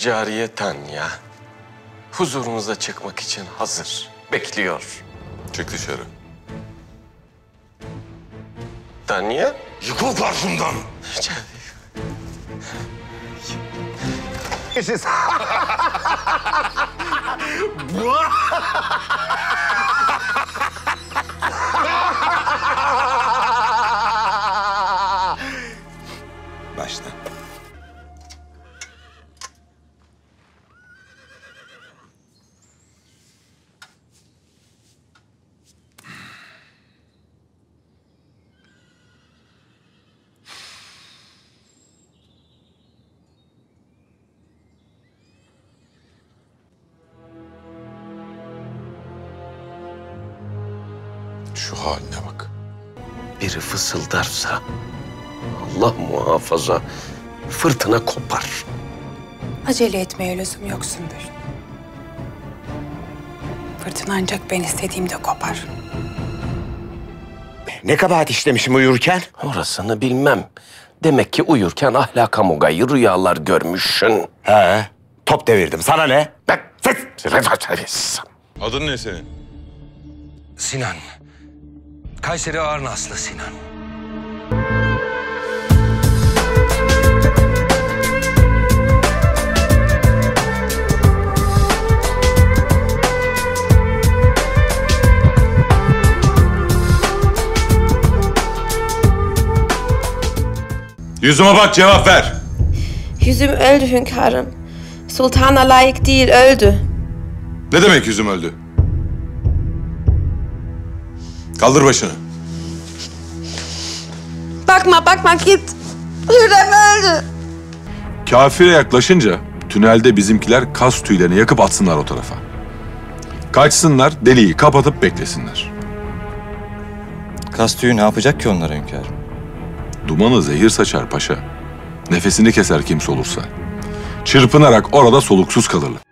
Cariye Tanya huzurunuza çıkmak için hazır, bekliyor. Çık dışarı. Tanya? Yıkıl karşımdan. Başla. Şu haline bak. Biri fısıldarsa Allah muhafaza fırtına kopar. Acele etmeye lüzum yok Sümbül. Fırtına ancak ben istediğimde kopar. Ne kabahat işlemişim uyurken? Orasını bilmem. Demek ki uyurken ahlaka mugayir rüyalar görmüşsün. He, top devirdim. Sana ne? Ses! Adın ne senin? Sinan. Kayseri Ağrınaslı Sinan. Yüzüme bak, cevap ver. Yüzüm öldü hünkârım. Sultana layık değil, öldü. Ne demek yüzüm öldü? Kaldır başını. Bakma git. Hürrem öldü. Kafire yaklaşınca tünelde bizimkiler kas tüylerini yakıp atsınlar o tarafa. Kaçsınlar, deliği kapatıp beklesinler. Kas tüyü ne yapacak ki onlara hünkârım? Dumanı zehir saçar paşa. Nefesini keser kimse olursa. Çırpınarak orada soluksuz kalırlar.